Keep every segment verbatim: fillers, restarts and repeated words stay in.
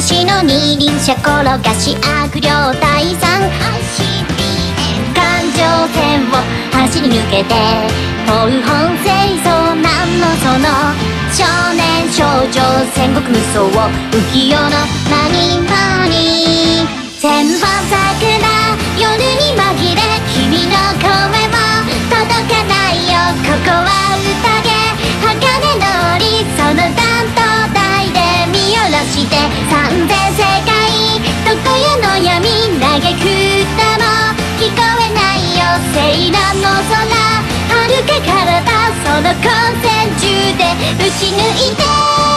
士の二輪車転がし悪霊退散、環状線を走り抜けて東本清掃なんのその少年少女戦国無双浮世の何々千本桜夜に紛れ君の声は届かないよ、ここは宴鋼の檻その担当台で見下ろして三千世界床屋の闇嘆く歌も聞こえないよ、セ羅の空遥か彼方その光線中で打ち抜いて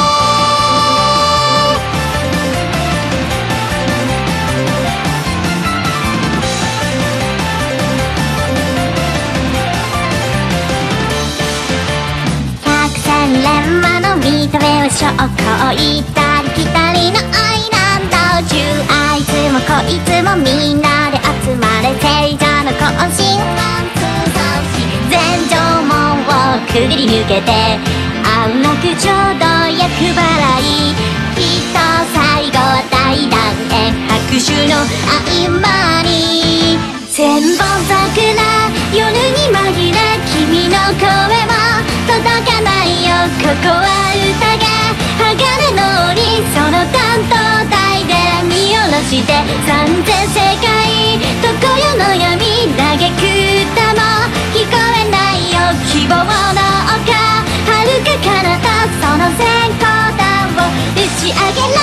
百戦錬磨の見た目は証拠を行ったり来たりの愛なんだ、中あいつもこいつもみんなで集まれ聖者の行進全城門をくぐり抜けて安楽浄土厄払いきっと最後は大団円拍手の合間に千本桜夜に紛れ君の声は届かないよ、ここは宴鋼の檻その担当台で見下ろして三千世界床屋の闇嘆く歌も聞こえないよ、希望の丘遥か彼方その閃光弾を打ち上げろ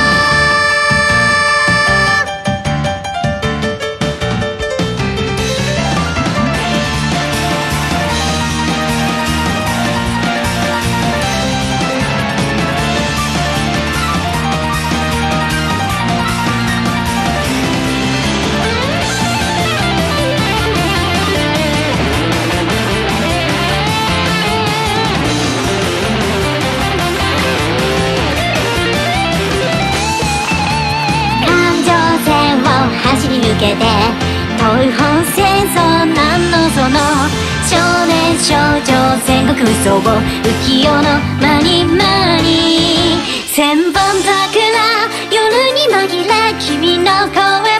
走り抜けて東本戦争なんのその少年少女戦国無双浮世の何々千本桜夜に紛れ君の声